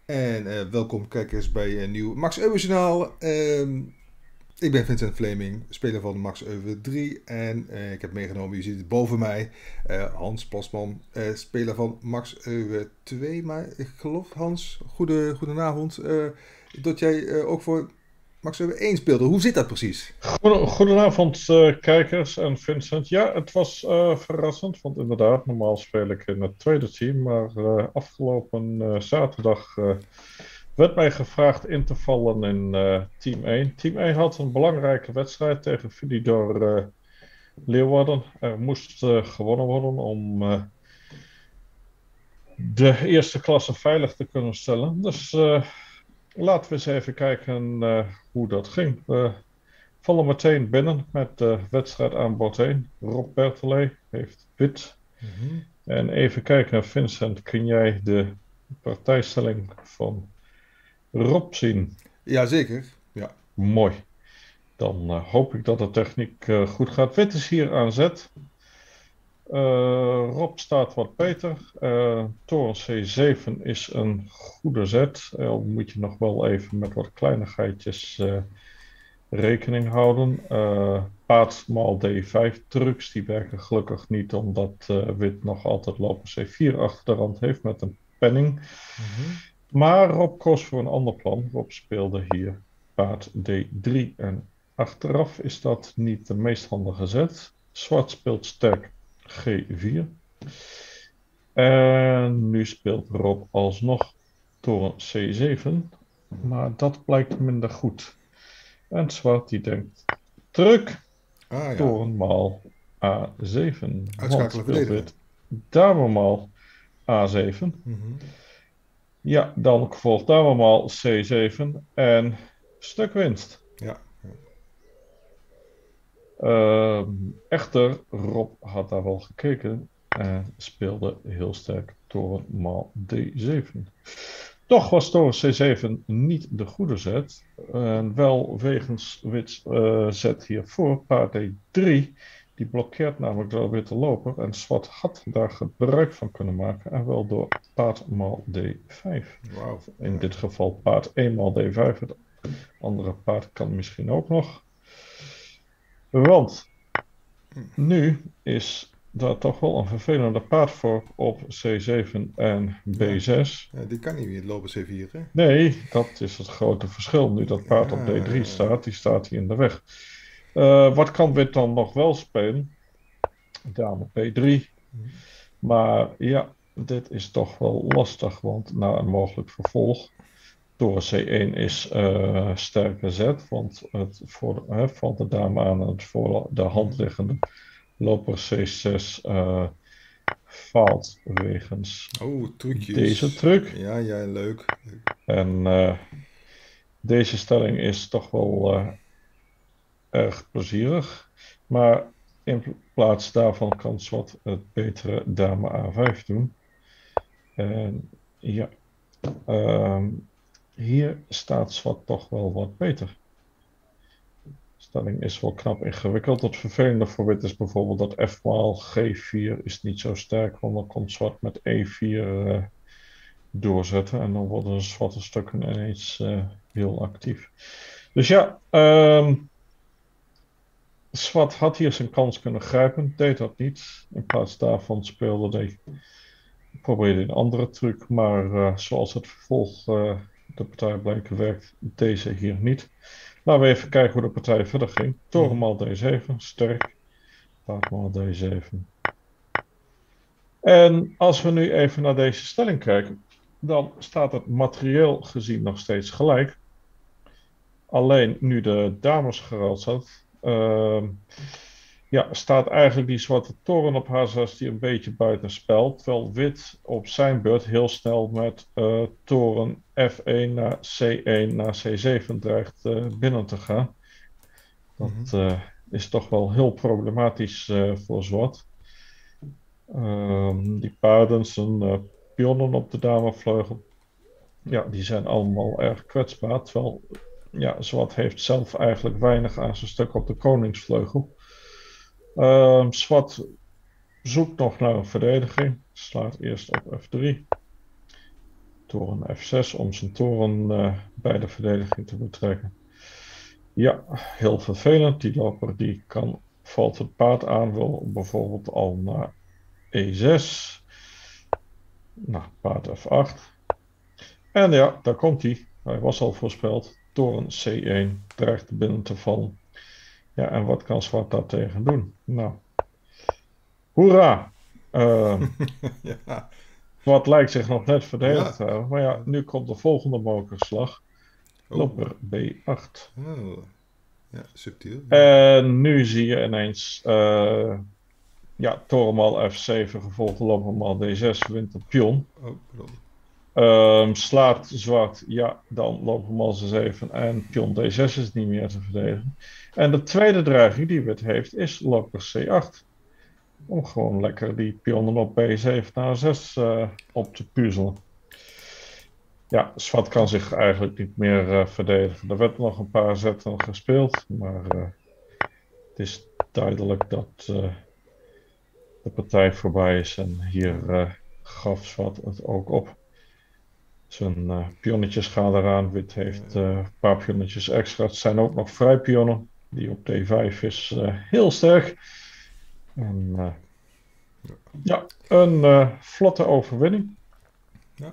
En welkom kijkers bij een nieuw Max Euwe journaal. Ik ben Vincent Fleming, speler van Max Euwe 3. En ik heb meegenomen, je ziet het boven mij, Hans Plasman, speler van Max Euwe 2. Maar ik geloof, Hans, goedenavond, dat jij ook voor Max Euwe 1 speelde. Hoe zit dat precies? Goedenavond, kijkers en Vincent. Ja, het was verrassend, want inderdaad, normaal speel ik in het tweede team, maar afgelopen zaterdag werd mij gevraagd in te vallen in team 1. Team 1 had een belangrijke wedstrijd tegen Vididor Leeuwarden. Er moest gewonnen worden om de eerste klasse veilig te kunnen stellen. Dus laten we eens even kijken hoe dat ging. We vallen meteen binnen met de wedstrijd aan bod 1. Rob Bertelet heeft wit. En even kijken, Vincent, kun jij de partijstelling van Rob zien? Jazeker, ja. Mooi. Dan hoop ik dat de techniek goed gaat. Wit is hier aan zet. Rob staat wat beter. Toren C7 is een goede zet. Moet je nog wel even met wat kleinigheidjes rekening houden. Paard maal D5 trucs, die werken gelukkig niet, omdat wit nog altijd loper C4 achter de rand heeft met een penning. Maar Rob koos voor een ander plan. Rob speelde hier paard D3 en achteraf is dat niet de meest handige zet. Zwart speelt sterk G4. En nu speelt Rob alsnog toren C7, maar dat blijkt minder goed. En zwart die denkt, druk, Ah ja, torenmaal A7. Want uitschakelen speelt verdedigen. wit damemaal A7. Ja, dan volgt damemaal C7 en stuk winst. Ja. Echter, Rob had daar wel gekeken en speelde heel sterk torenmaal D7. Toch was toren C7 niet de goede zet. Wel wegens wit zet hiervoor, paard D3. Die blokkeert namelijk de witte loper. En zwart had daar gebruik van kunnen maken. En wel door paard maal D5. Wauw. In dit geval paard 1 maal D5. Het andere paard kan misschien ook nog. Want nu is daar toch wel een vervelende paardvork op C7 en B6. Ja, die kan niet meer lopen C4, hè? Nee, dat is het grote verschil. Nu dat paard op D3 staat, die staat hier in de weg. Wat kan wit dan nog wel spelen? Dame B3. Maar ja, dit is toch wel lastig, want na een mogelijk vervolg. Toren C1 is sterker zet, want het valt de dame aan het voor de hand liggende loper C6 faalt wegens Oh, trucjes. deze truc. Ja, ja, leuk. En deze stelling is toch wel erg plezierig. Maar in plaats daarvan kan zwart het betere dame A5 doen. En ja, hier staat zwart toch wel wat beter. De stelling is wel knap ingewikkeld. Het vervelende voor wit is bijvoorbeeld dat F maal G4 is niet zo sterk, want dan komt zwart met E4 doorzetten en dan worden de zwarte stukken ineens heel actief. Dus ja, zwart had hier zijn kans kunnen grijpen, deed dat niet. In plaats daarvan probeerde een andere truc, maar zoals het vervolg de partij bleek werkt deze hier niet. Laten we even kijken hoe de partij verder ging. Toren maal D7, sterk. Paard maal D7. En als we nu even naar deze stelling kijken, dan staat het materieel gezien nog steeds gelijk. Alleen nu de dames geruild zat, ja, staat eigenlijk die zwarte toren op H6 die een beetje buiten spel. Terwijl wit op zijn beurt heel snel met toren F1 naar C1 naar C7 dreigt binnen te gaan. Dat is toch wel heel problematisch voor zwart. Die paarden, zijn pionnen op de damevleugel, ja, die zijn allemaal erg kwetsbaar. Terwijl ja, zwart heeft zelf eigenlijk weinig aan zijn stuk op de koningsvleugel. Zwart zoekt nog naar een verdediging. Slaat eerst op F3. Toren F6 om zijn toren bij de verdediging te betrekken. Ja, heel vervelend. Die loper die valt het paard aan, wil bijvoorbeeld al naar E6. Nou, paard F8. En ja, daar komt hij. Hij was al voorspeld. Toren C1 dreigt binnen te vallen. Ja, en wat kan zwart daar tegen doen? Nou, hoera! Ja. Zwart lijkt zich nog net verdedigd te Ja. hebben. Maar ja, nu komt de volgende mokerslag. Oh. Loper B8. Oh. Ja, subtiel. En nu zie je ineens... ja, torenmal F7 gevolgd lopermal D6 wint de pion. Oh, pardon. Slaat zwart, ja, dan lopermal C7 en pion D6 is niet meer te verdedigen. En de tweede dreiging die wit heeft is loper C8. Om gewoon lekker die pionnen op B7 naar 6 op te puzzelen. Ja, zwart kan zich eigenlijk niet meer verdedigen. Er werd nog een paar zetten gespeeld, maar het is duidelijk dat de partij voorbij is. En hier gaf zwart het ook op. Zijn pionnetjes gaan eraan. Wit heeft een paar pionnetjes extra. Het zijn ook nog vrijpionnen. Die op D5 is heel sterk. En ja, een vlotte overwinning. Ja.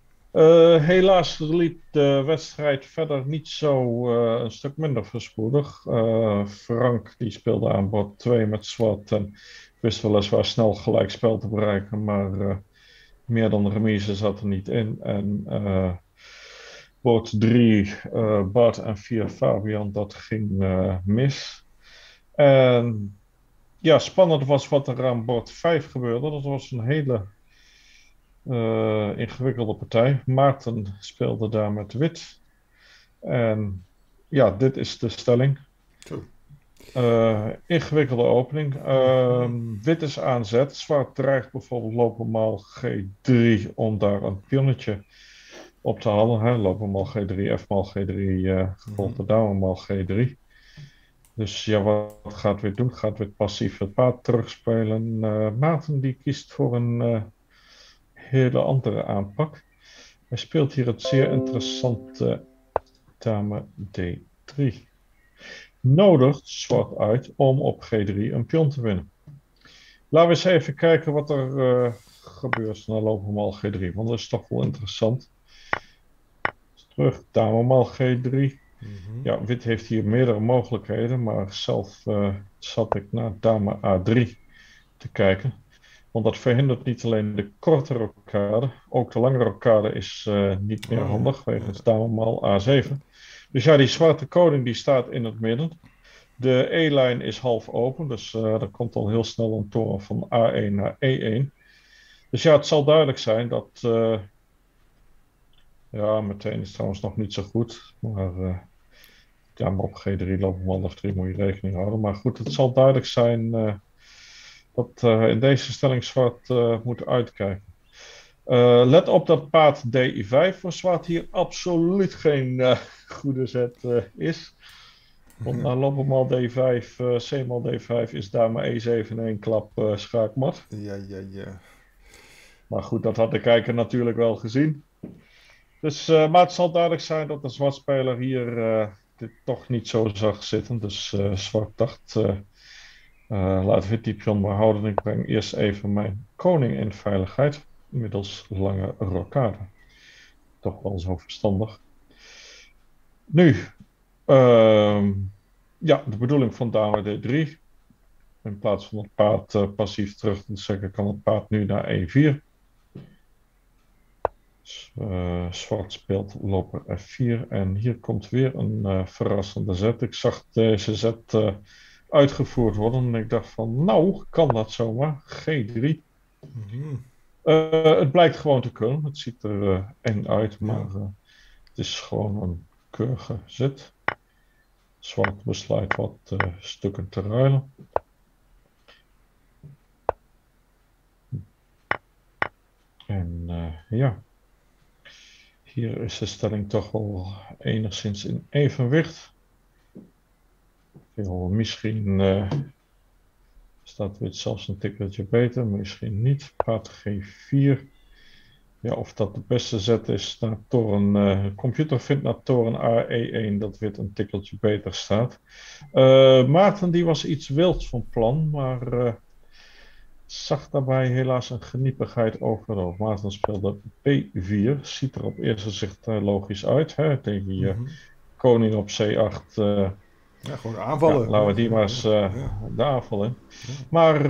Helaas liep de wedstrijd verder niet zo een stuk minder voorspoedig. Frank die speelde aan bord 2 met zwart en wist weliswaar snel gelijkspel te bereiken, maar meer dan de remise zat er niet in. En bord 3, Bart en 4, Fabian, dat ging mis. En ja, spannend was wat er aan bord 5 gebeurde. Dat was een hele ingewikkelde partij. Maarten speelde daar met wit. En ja, dit is de stelling. Ingewikkelde opening. Wit is aan zet. Zwart dreigt bijvoorbeeld lopermaal G3 om daar een pionnetje op te halen. Hè? Lopermaal G3, Fmaal G3, gevolgd door damermaal G3. Dus ja, wat gaat wit doen? Gaat wit passief het paard terugspelen? Maarten die kiest voor een hele andere aanpak. Hij speelt hier het zeer interessante dame D3. Nodigt zwart uit om op G3 een pion te winnen. Laten we eens even kijken wat er gebeurt na lopermaal G3, want dat is toch wel interessant. Terug, damermaal G3. Ja, wit heeft hier meerdere mogelijkheden, maar zelf zat ik naar dame A3 te kijken. Want dat verhindert niet alleen de korte rokkade, ook de langere rokkade is niet meer handig, wegens damermaal A7. Dus ja, die zwarte koning die staat in het midden. De E-lijn is half open, dus er komt al heel snel een toren van A1 naar E1. Dus ja, het zal duidelijk zijn dat... ja, meteen is trouwens nog niet zo goed, maar... ja, maar op G3 lopen man of 3 moet je rekening houden. Maar goed, het zal duidelijk zijn dat in deze stelling zwart moet uitkijken. Let op dat paard D5 voor zwart hier absoluut geen goede zet is. Want na lopermaal D5, C-maal D5 is dame E7 in één klap schaakmat. Ja. Maar goed, dat had de kijker natuurlijk wel gezien. Dus, maar het zal duidelijk zijn dat de zwartspeler hier dit toch niet zo zag zitten. Dus zwart dacht, laat wit die pion maar houden. Ik breng eerst even mijn koning in veiligheid. Middels lange rokkade. Toch wel zo verstandig. Nu, ja, de bedoeling van dame D3. In plaats van het paard passief terug te zeggen, kan het paard nu naar E4. Zwart speelt loper F4 en hier komt weer een verrassende zet. Ik zag deze zet uitgevoerd worden en ik dacht van nou, kan dat zomaar? G3. Het blijkt gewoon te kunnen. Het ziet er eng uit, maar het is gewoon een keurige zet. Zwart besluit wat stukken te ruilen. En ja. Hier is de stelling toch wel enigszins in evenwicht. Misschien staat wit zelfs een tikkeltje beter, misschien niet. Paard G4. Ja, of dat de beste zet is naar toren. Computer vindt naar toren AE1 dat wit een tikkeltje beter staat. Maarten die was iets wilds van plan, maar zag daarbij helaas een geniepigheid over. Maarten speelde B4. Ziet er op eerste zicht logisch uit. Hè? Tegen je koning op C8. Ja, gewoon aanvallen. Laten we die maar eens de aanval in. Ja. Maar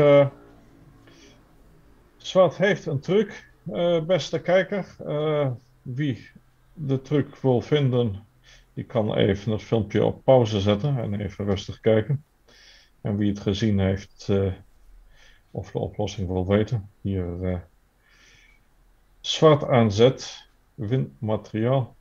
zwart heeft een truc. Beste kijker, wie de truc wil vinden, die kan even het filmpje op pauze zetten en even rustig kijken. En wie het gezien heeft of de oplossing wil weten, hier zwart aanzet, wint materiaal.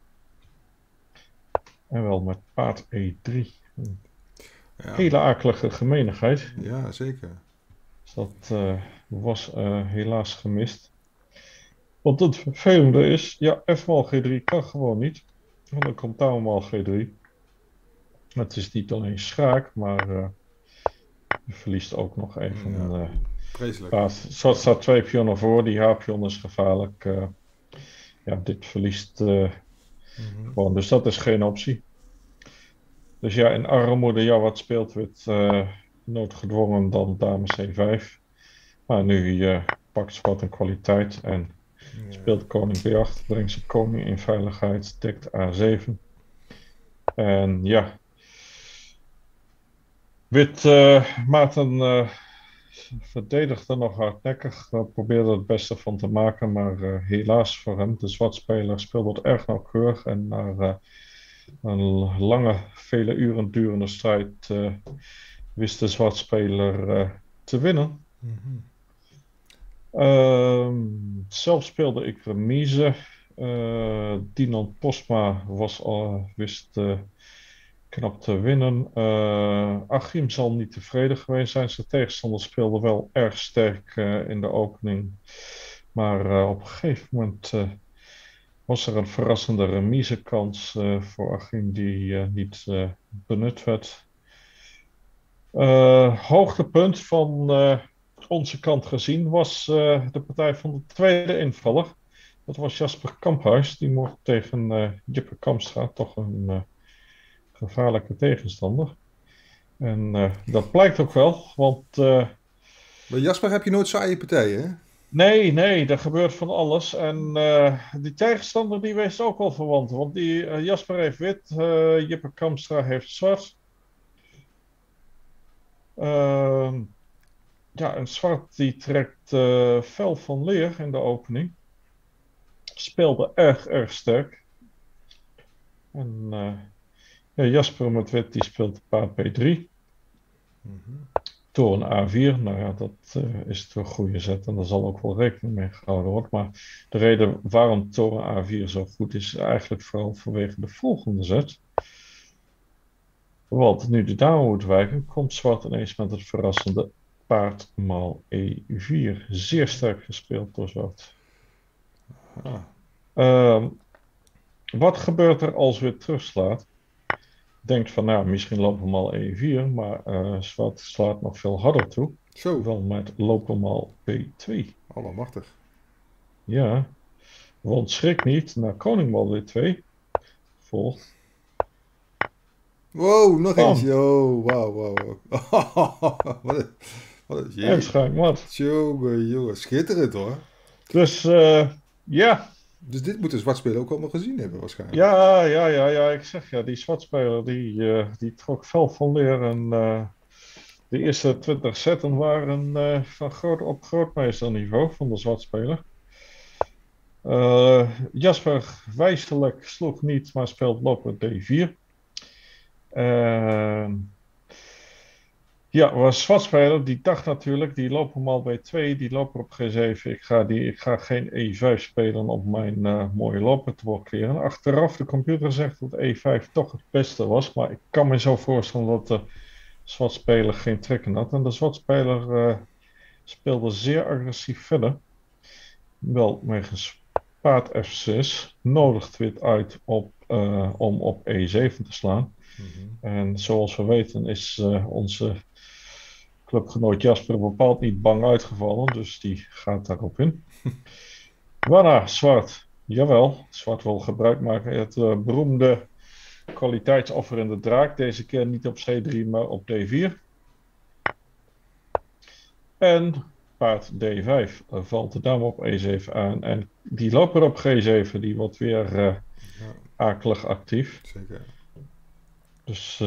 En wel met paard E3. Ja. Hele akelige gemeenigheid. Ja, zeker. Dus dat was helaas gemist. Want het vervelende is, ja, f maal G3 kan gewoon niet. Want dan komt touw maal G3. Het is niet alleen schaak, maar je verliest ook nog even. Ja, vreselijk. Zwart staat 2 pionnen voor, die H-pion is gevaarlijk. Ja, dit verliest gewoon, dus dat is geen optie. Dus ja, in armoede, ja, wat speelt wit? Noodgedwongen dan dame C5. Maar nu pakt zwart een kwaliteit en speelt koning B8, brengt zijn koning in veiligheid, dekt A7. En ja, wit Maarten verdedigde nog hardnekkig, probeerde het beste van te maken, maar helaas voor hem, de zwartspeler speelde het erg nauwkeurig en na een lange, vele uren durende strijd wist de zwartspeler te winnen. Zelf speelde ik remise. Dinant Postma wist knap te winnen. Achim zal niet tevreden geweest zijn. Zijn tegenstander speelde wel erg sterk in de opening. Maar op een gegeven moment was er een verrassende remise-kans voor Achim die niet benut werd. Hoogtepunt van onze kant gezien was de partij van de tweede invaller. Dat was Jasper Kamphuis. Die mocht tegen Jippe Kamstra, toch een gevaarlijke tegenstander. En dat blijkt ook wel, want... Bij Jasper heb je nooit saaie partijen, hè? Nee, er gebeurt van alles. En die tegenstander die wees ook wel verwant. Want die Jasper heeft wit, Jippe Kamstra heeft zwart. Ja, en zwart die trekt fel van leer in de opening. Speelde erg sterk. En ja, Jasper met wit die speelt paard B3. Toren A4, nou ja, dat is een goede zet en daar zal ook wel rekening mee gehouden worden. Maar de reden waarom toren A4 zo goed is eigenlijk vooral vanwege de volgende zet. Want nu de dame moet wijken, komt zwart ineens met het verrassende paard maal E4. Zeer sterk gespeeld door zwart. Wat gebeurt er als wit terugslaat? Denkt van, nou, misschien lopen maal E4, maar zwart slaat nog veel harder toe. Zo. Wel met lopen maal B2. Allemachtig. Ja, want schrik niet, naar koning maal B2 volgt. Wow, nog eentje. Oh, wauw. Wat een En schaakmat. Jongen, schitterend hoor. Dus ja. Dus dit moet de zwartspeler ook allemaal gezien hebben waarschijnlijk. Ja, ik zeg ja, die zwartspeler die trok fel van leer en de eerste 20 zetten waren op grootmeesterniveau van de zwartspeler. Jasper wijselijk sloeg niet, maar speelt loper D4. Ja, was zwartspeler, die dacht natuurlijk, die lopen al bij 2, die lopen op G7. Ik ga geen E5 spelen om mijn mooie loper te blokkeren. Achteraf, de computer zegt dat E5 toch het beste was, maar ik kan me zo voorstellen dat de zwartspeler geen trekken had. En de zwartspeler speelde zeer agressief verder. Wel wegens paard F6 nodigt wit uit om op E7 te slaan. En zoals we weten is onze clubgenoot Jasper bepaald niet bang uitgevallen, dus die gaat daarop in. Wana, zwart. Jawel, zwart wil gebruik maken. Het beroemde kwaliteitsoffer in de draak. Deze keer niet op C3, maar op D4. En paard D5 valt de dame op E7 aan. En die loper op G7, die wordt weer Ja, akelig actief. zeker. Dus,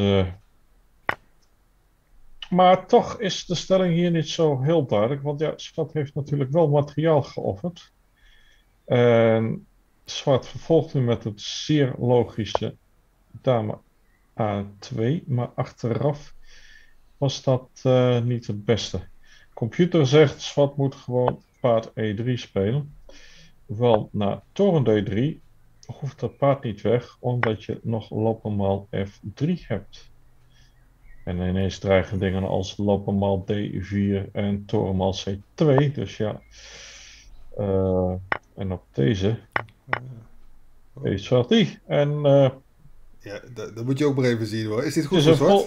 maar toch is de stelling hier niet zo heel duidelijk. Want ja, zwart heeft natuurlijk wel materiaal geofferd. En zwart vervolgt nu met het zeer logische dame A2. Maar achteraf was dat niet het beste. Computer zegt, zwart moet gewoon paard E3 spelen. Want na toren D3 hoeft dat paard niet weg, omdat je nog lopenmaal F3 hebt. En ineens dreigen dingen als lopenmaal D4 en torenmaal C2. Dus ja, en op deze is zwart die. En Ja, dat moet je ook maar even zien hoor. Is dit het goed is voor een zwart?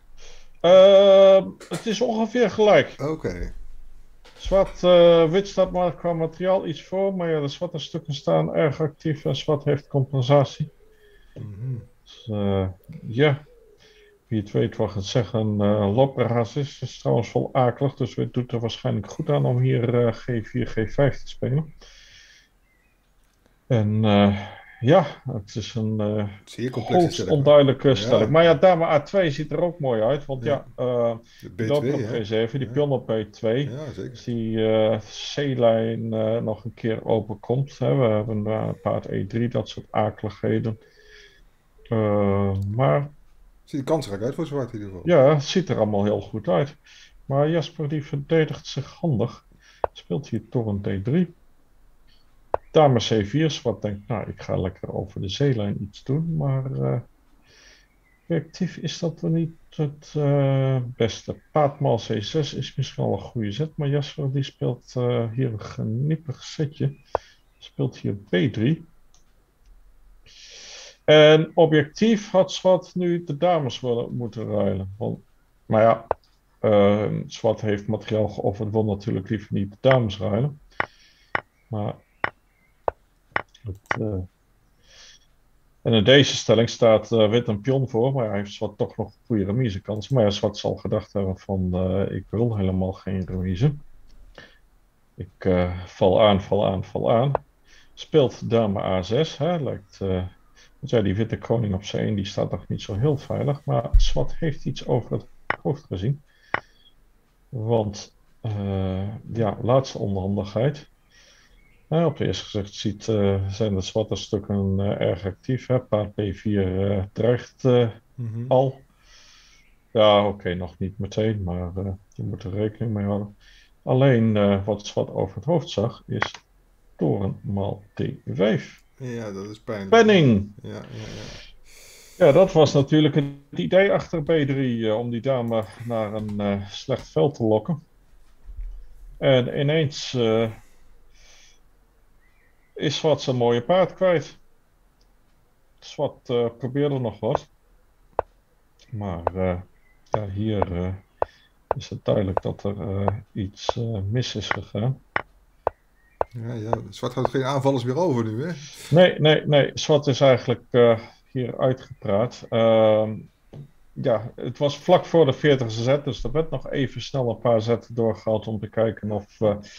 het is ongeveer gelijk. Oké. Zwart, wit staat maar qua materiaal iets voor, maar ja, de zwarte stukken staan erg actief en zwart heeft compensatie. Mhm. Dus, ja, wie het weet wat het zeggen. Looperaas is trouwens wel akelig, dus het doet er waarschijnlijk goed aan om hier G4, G5 te spelen. En ja, het is een Zeer complexe hoogst stelling. onduidelijke stelling. Ja. Maar ja, dame A2 ziet er ook mooi uit, want Ja. die De loper B2, op hè? G7, die Ja. pion op B2. Ja, zeker. Als die C-lijn nog een keer openkomt. Hè. We hebben paard E3, dat soort akeligheden. Maar Ziet er kansrijk uit voor zwart in ieder geval. ja, het ziet er allemaal heel goed uit. Maar Jasper die verdedigt zich handig. Speelt hier toren D3. Dame C4, zwart denkt, nou ik ga lekker over de zeelijn iets doen. Maar effectief is dat er niet het beste. Paardmaal C6 is misschien wel een goede zet. Maar Jasper die speelt hier een geniepig setje. Speelt hier B3. En objectief had zwart nu de dames moeten ruilen. Maar ja, zwart heeft materiaal geofferd, wil natuurlijk liever niet de dames ruilen. Maar en in deze stelling staat wit een pion voor, maar hij heeft zwart toch nog een goede remise-kans. Maar ja, zwart zal gedacht hebben van ik wil helemaal geen remise. Ik val aan, val aan, val aan. Speelt dame A6, hè, lijkt... Want ja, die witte koning op C1 die staat nog niet zo heel veilig. Maar zwart heeft iets over het hoofd gezien. Want, ja, laatste onhandigheid. Op het eerste gezicht zijn de zwarte stukken erg actief. Hè. Paard B4 dreigt Mhm. al. Ja, oké, nog niet meteen, maar je moet er rekening mee houden. Alleen wat zwart over het hoofd zag, is toren maal D5. Ja, dat is pijnlijk. Penning! Ja, ja, ja. Ja, dat was natuurlijk het idee achter B3, om die dame naar een slecht veld te lokken. En ineens is zwart zijn mooie paard kwijt. Zwart probeerde nog wat. Maar ja, hier is het duidelijk dat er iets mis is gegaan. Ja, ja. Zwart houdt geen aanvallers meer over nu, hè? Nee. Zwart is eigenlijk hier uitgepraat. Ja, het was vlak voor de 40e zet, dus er werd nog even snel een paar zetten doorgehaald om te kijken of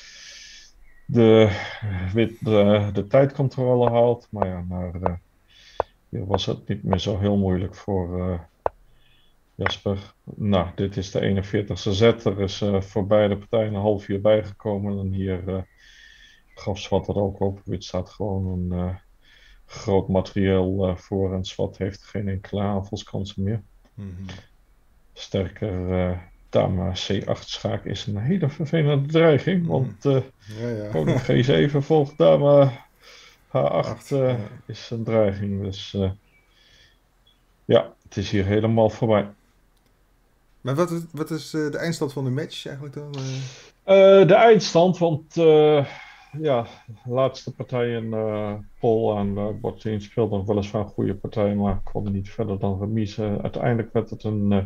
de wit de tijdcontrole haalt. Maar ja, hier was het niet meer zo heel moeilijk voor Jasper. Nou, dit is de 41e zet. Er is voor beide partijen een half uur bijgekomen. En hier gaf zwart er ook op. Wit staat gewoon een groot materieel voor en zwart heeft geen enkele aanvalskansen meer. Mhm. Sterker, dame C8 schaak is een hele vervelende dreiging, want Ja, ja. koning G7 volgt dame H8 Ja. is een dreiging. Dus ja, het is hier helemaal voorbij. Maar wat is de eindstand van de match eigenlijk dan? De eindstand, want ja, de laatste partijen, Paul en Bottien speelden weliswaar een goede partij, maar konden niet verder dan remise. Uiteindelijk werd het een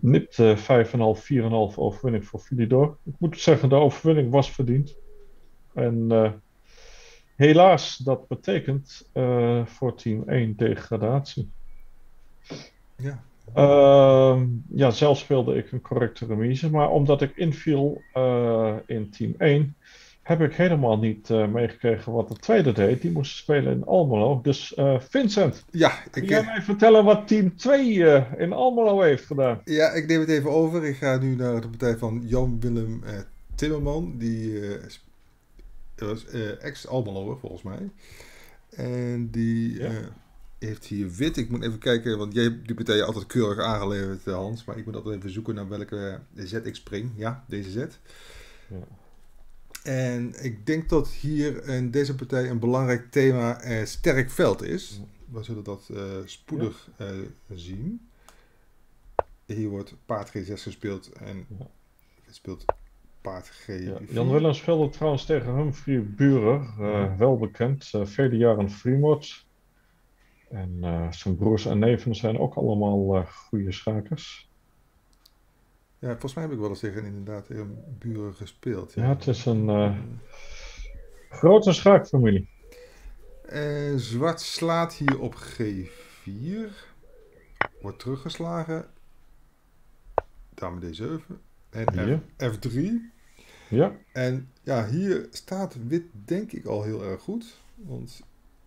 nipte 5,5, 4,5 overwinning voor Philidor. Ik moet zeggen, de overwinning was verdiend. En helaas, dat betekent voor team 1 degradatie. Ja. Ja, zelf speelde ik een correcte remise, maar omdat ik inviel in team 1, heb ik helemaal niet meegekregen wat de tweede deed. Die moest spelen in Almelo. Dus Vincent, Ja, kun jij mij vertellen wat team 2 in Almelo heeft gedaan? ja, ik neem het even over. Ik ga nu naar de partij van Jan-Willem Timmerman. Die was ex-Almeloer volgens mij. En die Ja. heeft hier wit. Ik moet even kijken, want jij hebt die partij altijd keurig aangeleverd, Hans. Maar ik moet altijd even zoeken naar welke Z ik spring. Ja, deze Z. Ja. En ik denk dat hier in deze partij een belangrijk thema sterk veld is. We zullen dat spoedig zien. Hier wordt paard G6 gespeeld en het speelt paard G4. Ja. Jan Willem speelde trouwens tegen Humphrey Burer, wel bekend, vele jaren Fremont. En zijn broers en neven zijn ook allemaal goede schakers. Ja, volgens mij heb ik wel eens tegen inderdaad tegen Buren gespeeld. Ja, het is een grote schaakfamilie. Zwart slaat hier op G4. Wordt teruggeslagen. Dame D7. En F3. Ja. En ja, hier staat wit denk ik al heel erg goed. Want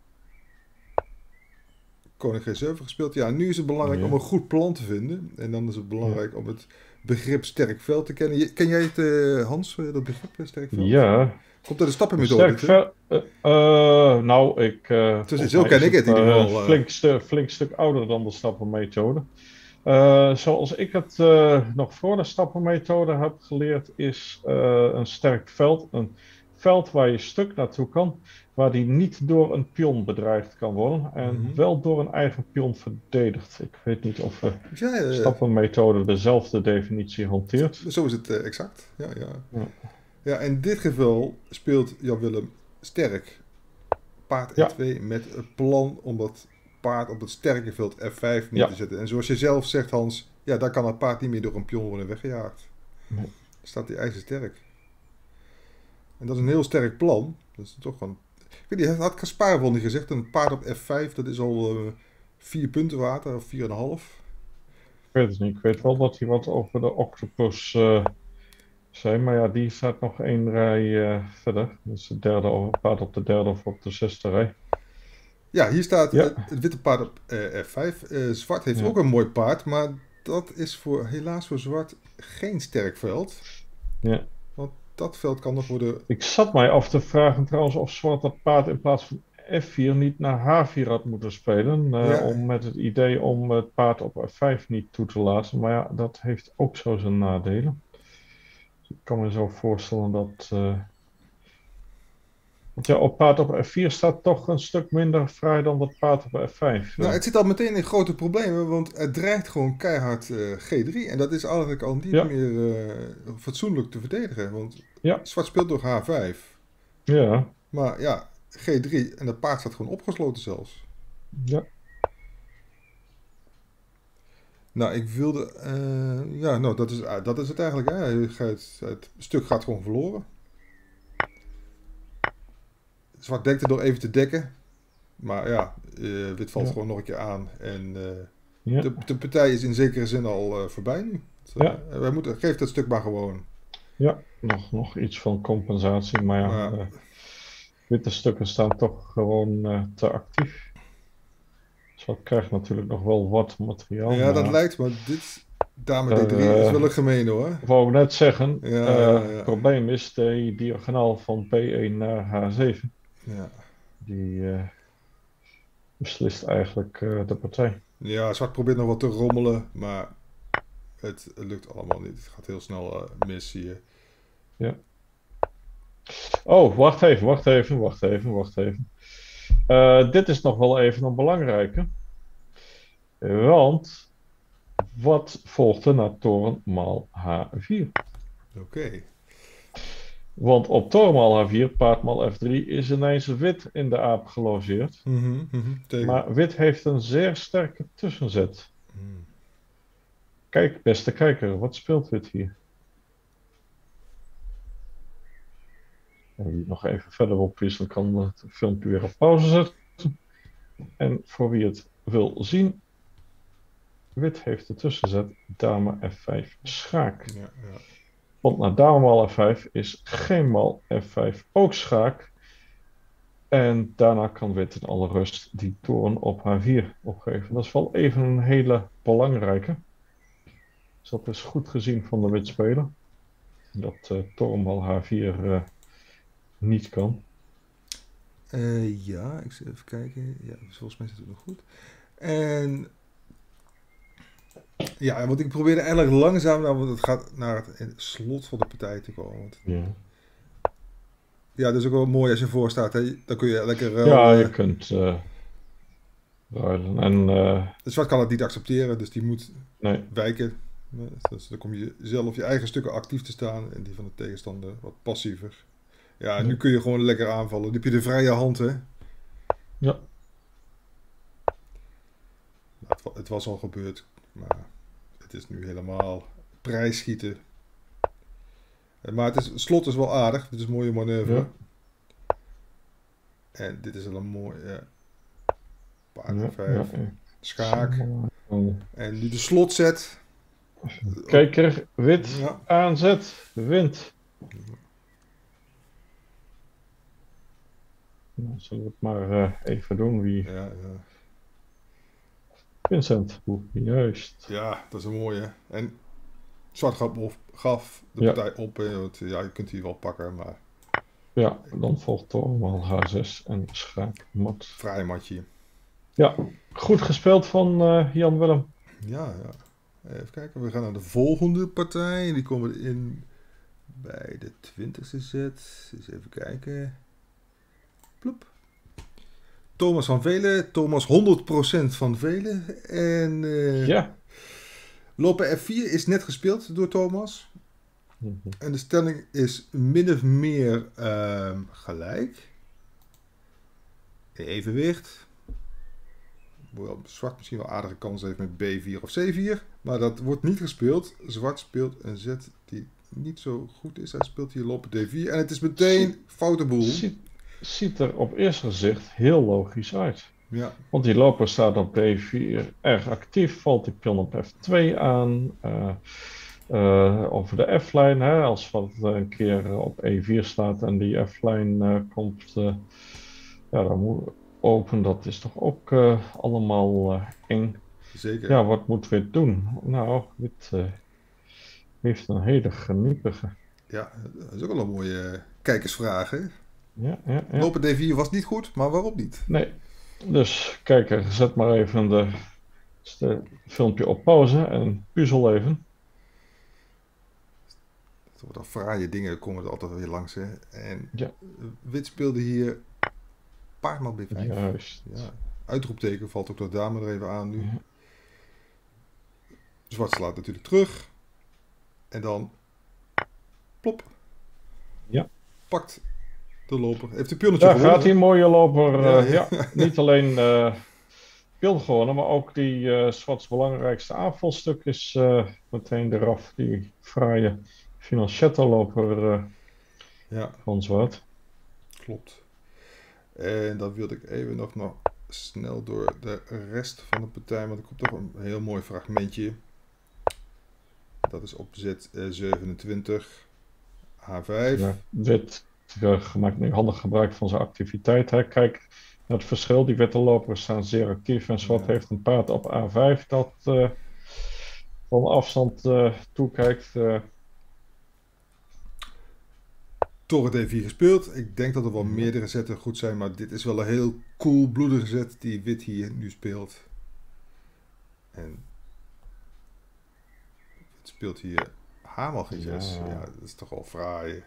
koning G7 gespeeld. Ja, nu is het belangrijk om een goed plan te vinden. En dan is het belangrijk om het begrip sterk veld te kennen. Ken jij het, Hans, dat begrip sterk veld? Ja. Komt uit de stappenmethode? Sterk nou, zo ken ik het in ieder geval. Flink stuk ouder dan de stappenmethode. Zoals ik het nog voor de stappenmethode heb geleerd, is een sterk veld een veld waar je stuk naartoe kan, waar die niet door een pion bedreigd kan worden en wel door een eigen pion verdedigd. Ik weet niet of de stappenmethode dezelfde definitie hanteert. Zo is het exact. Ja, in dit geval speelt Jan Willem sterk paard E2 met het plan om dat paard op het sterke veld F5 neer te zetten. En zoals je zelf zegt, Hans, ja, dan kan het paard niet meer door een pion worden weggejaagd. Dan staat hij ijzersterk. En dat is een heel sterk plan. Dat is toch gewoon... Ik weet niet, had Kasparov niet gezegd, een paard op F5, dat is al 4 punten water, of 4,5. Ik weet het niet. Ik weet wel dat hij wat over de octopus zei, maar ja, die staat nog 1 rij verder. Dus het paard op de derde of op de 6e rij. Ja, hier staat het witte paard op F5. Zwart heeft ook een mooi paard, maar dat is helaas voor zwart geen sterk veld. Ja. Want dat veld kan nog worden... Ik zat mij af te vragen trouwens of zwart dat paard in plaats van F4 niet naar H4 had moeten spelen. Om met het idee om het paard op F5 niet toe te laten. Maar ja, dat heeft ook zo zijn nadelen. Dus ik kan me zo voorstellen dat... Want ja, op paard op F4 staat toch een stuk minder vrij dan dat paard op F5. Nou, het zit al meteen in grote problemen, want het dreigt gewoon keihard G3. En dat is eigenlijk al niet meer fatsoenlijk te verdedigen. Want zwart speelt door H5. Ja. Maar ja, G3 en dat paard staat gewoon opgesloten zelfs. Ja. Nou, ik wilde... nou, dat is het eigenlijk. Hè. Het stuk gaat gewoon verloren. Zwart denkt er door even te dekken. Maar ja, wit valt gewoon nog een keer aan. En de partij is in zekere zin al voorbij nu. Geef dat stuk maar gewoon. Ja, nog iets van compensatie. Maar ja, witte stukken staan toch gewoon te actief. Zwart krijgt natuurlijk nog wel wat materiaal. Ja, dat lijkt me. Dit dame D3 is wel een gemeen hoor. Ik wou net zeggen, het probleem is de diagonaal van P1 naar H7. Ja. Die beslist eigenlijk de partij. Ja, zwart probeert nog wat te rommelen, maar het lukt allemaal niet. Het gaat heel snel mis hier. Ja. Oh, wacht even. Dit is nog wel even een belangrijke. Want wat volgde na toren maal H4? Oké. Want op toren maal H4, paard maal F3 is ineens wit in de aap gelogeerd. Maar wit heeft een zeer sterke tussenzet. Kijk, beste kijker, wat speelt wit hier? En wie nog even verder wil wisselen, kan het filmpje weer op pauze zetten. En voor wie het wil zien, wit heeft ertussen gezet dame F5 schaak. Ja, ja. Want na dame mal F5 is geen mal F5 ook schaak. En daarna kan wit in alle rust die toren op H4 opgeven. Dat is wel even een hele belangrijke. Dus dat is goed gezien van de witspeler. Dat torenbal H4 niet kan. Ja, ik zal even kijken. Ja, volgens mij zit het nog goed. En ja, want ik probeerde eigenlijk langzaam, want het gaat naar het slot van de partij te komen. Want, ja, dat is ook wel mooi als je voor staat. Hè? Dan kun je lekker ruilen. Ja, je kunt ruilen. En, de zwart kan het niet accepteren, dus die moet nee. wijken. Dus dan kom je zelf je eigen stukken actief te staan en die van de tegenstander wat passiever. Ja, nu kun je gewoon lekker aanvallen. Nu heb je de vrije hand, hè? Ja. Het was al gebeurd, maar het is nu helemaal prijsschieten. Maar het slot is wel aardig. Dit is een mooie manoeuvre. Ja. En dit is wel een mooie paard 5. Ja. Schaak. En nu de slotzet. Kijker, wit, aanzet, wint. Dan zullen we het maar even doen. Wie? Ja. Vincent, juist. Ja, dat is een mooie. En zwart gaf de partij op. Want, ja, je kunt die wel pakken, maar... Ja, dan volgt torenbal H6 en schaak mat. Fraai matje. Ja, goed gespeeld van Jan Willem. Ja. Even kijken, we gaan naar de volgende partij. Die komen in bij de 20e zet. Eens even kijken. Ploep. Thomas van Velen. Thomas 100% van Velen. En lopen F4 is net gespeeld door Thomas. En de stelling is min of meer gelijk. In evenwicht. Hoewel zwart misschien wel aardige kans heeft met B4 of C4. Maar dat wordt niet gespeeld. Zwart speelt een zet die niet zo goed is. Hij speelt hier lopen D4. En het is meteen foute boel. Ziet er op eerste gezicht heel logisch uit. Ja. Want die loper staat op D4 erg actief. Valt die pion op F2 aan. Over de F-lijn. Als wat een keer op E4 staat en die F-lijn komt. Dan moet open. Dat is toch ook allemaal eng. Zeker. Ja, wat moet wit doen? Nou, wit heeft een hele geniepige. Ja, dat is ook wel een mooie kijkersvraag, hè? Ja. Lopen D4 was niet goed, maar waarom niet? Nee. Dus kijker, zet maar even de filmpje op pauze en puzzel even. Het wordt al fraaie dingen, komen er altijd weer langs, hè? En wit speelde hier paardman B5. Juist. Ja. Uitroepteken valt ook door de dame er even aan nu. Ja. Zwart slaat natuurlijk terug. En dan plop. Ja. Pakt de loper. Heeft de pionnetje Daar gewonnen. gaat die mooie loper. Niet alleen pion gewonnen, maar ook die Zwarts belangrijkste aanvalstuk is meteen eraf. Die fraaie Financietta loper van Zwart. Klopt. En dan wilde ik even nog snel door de rest van de partij, want er komt toch een heel mooi fragmentje. Dat is op Z27 H5. Ja, wit maakt nu handig gebruik van zijn activiteit. Hè. Kijk naar het verschil. Die witte lopers staan zeer actief en Zwart heeft een paard op A5 dat van afstand toekijkt. Toren D4 gespeeld. Ik denk dat er wel meerdere zetten goed zijn, maar dit is wel een heel koelbloedige zet die wit hier nu speelt. En het speelt hier H-mal G6. Ja, dat is toch wel fraai.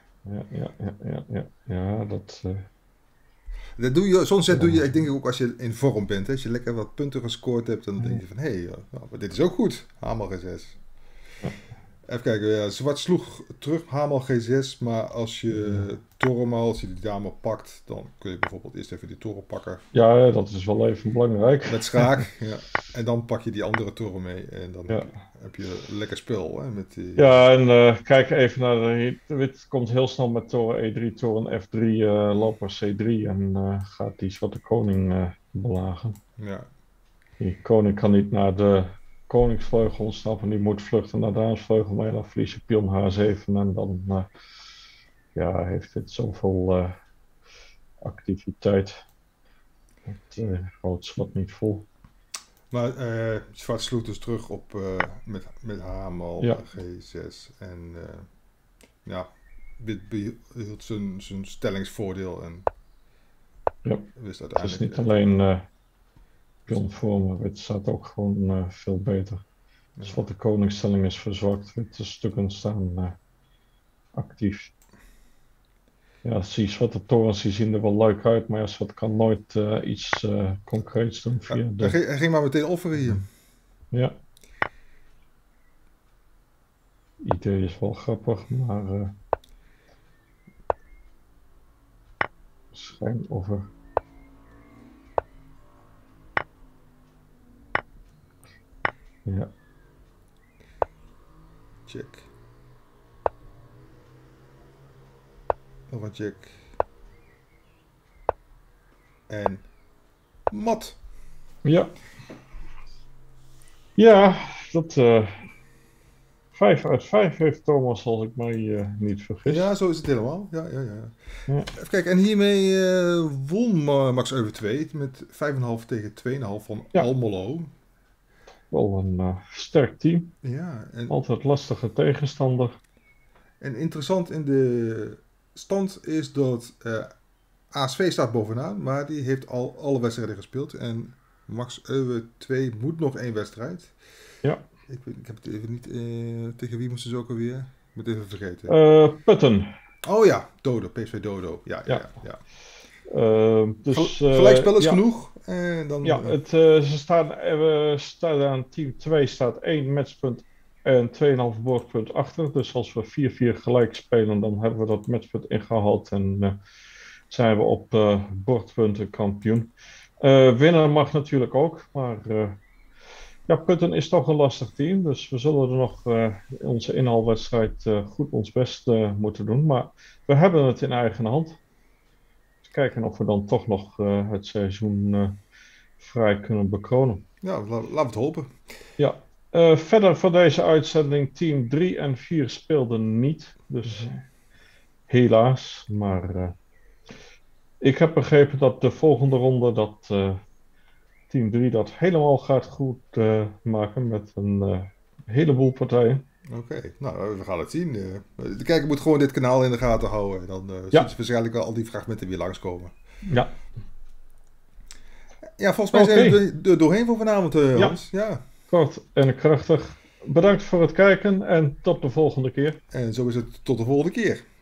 Ja, dat... Dat doe je, zo'n zet doe je, ik denk ook als je in vorm bent. Hè? Als je lekker wat punten gescoord hebt, dan denk je van, hé, maar dit is ook goed. H-mal G6. Even kijken, Zwart sloeg terug H-mal G6, maar als je torenmaal, als je die dame pakt, dan kun je bijvoorbeeld eerst even die toren pakken. Ja, dat is wel even belangrijk. Met schaak, ja. En dan pak je die andere toren mee en dan Ja. heb je een lekker spul. Hè, met die... Ja, en kijk even naar de wit komt heel snel met toren E3, toren F3, loper C3 en gaat die zwarte koning belagen. Ja. Die koning kan niet naar de koningsvleugel ontsnappen, die moet vluchten naar de damesvleugel, maar dan verlies je pion H7 en dan ja, heeft dit zoveel activiteit. Het houdt zwart niet vol. Maar zwart sloeg dus terug op met hamer Ja. G6 en ja, wit behield zijn stellingsvoordeel en Ja. wist Het is uiteindelijk... niet alleen pionvormen, wit staat ook gewoon veel beter. Dus wat de koningsstelling is verzwakt, witte stukken staan actief. Ja, zie zwarte torens die zien er wel leuk uit, maar ja, zwart kan nooit iets concreets doen via de... Hij ging maar meteen offeren hier. Ja. Idee is wel grappig, maar schijnoffer. Ja. Check. Nog een check. En mat. Ja. Ja, dat 5 uit 5 heeft Thomas, als ik mij niet vergis. Ja, zo is het helemaal. Ja. Ja. Even kijken, en hiermee won Max Euwe 2 met 5,5 tegen 2,5 van Ja. Almelo. Wel een sterk team. Ja, Altijd lastige tegenstander. en interessant in de stand is dat ASV staat bovenaan, maar die heeft al alle wedstrijden gespeeld. En Max Euwe 2 moet nog 1 wedstrijd. Ja. Ik heb het even niet... tegen wie moesten ze ook alweer? Ik moet het even vergeten. Putten. Oh ja, Dodo, PSV Dodo. Ja. Dus, gelijkspel is ja. genoeg. En dan, Ja, ze staan aan team 2 staat 1 matchpunt en 2,5 bordpunt achter. Dus als we 4-4 gelijk spelen, dan hebben we dat matchpunt ingehaald en zijn we op bordpunten kampioen. Winnen mag natuurlijk ook, maar ja, Putten is toch een lastig team. Dus we zullen er nog in onze inhaalwedstrijd goed ons best moeten doen. Maar we hebben het in eigen hand. Kijken of we dan toch nog het seizoen vrij kunnen bekronen. Ja, laten we het hopen. Ja, verder voor deze uitzending team 3 en 4 speelden niet. Dus helaas. Maar ik heb begrepen dat de volgende ronde dat team 3 dat helemaal gaat goed maken met een heleboel partijen. Oké, nou, we gaan het zien. De kijker moet gewoon dit kanaal in de gaten houden. Dan zullen ze waarschijnlijk al die fragmenten weer langskomen. Ja. Ja, volgens mij zijn we er doorheen voor vanavond, Hans. Ja. Kort en krachtig. Bedankt voor het kijken en tot de volgende keer. En zo is het tot de volgende keer.